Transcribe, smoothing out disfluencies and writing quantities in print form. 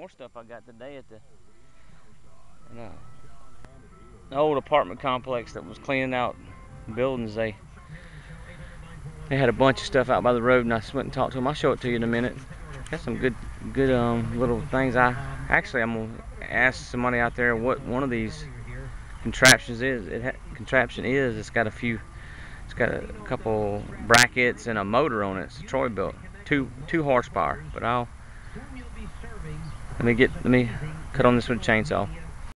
more stuff I got today at the old apartment complex that was cleaning out buildings. They had a bunch of stuff out by the road, and I just went and talked to them. I'll show it to you in a minute. Got some good little things. I'm gonna ask somebody out there what one of these contraptions is. It's got a couple brackets and a motor on it. It's a Troy built, two horsepower. But let me cut on this with a chainsaw.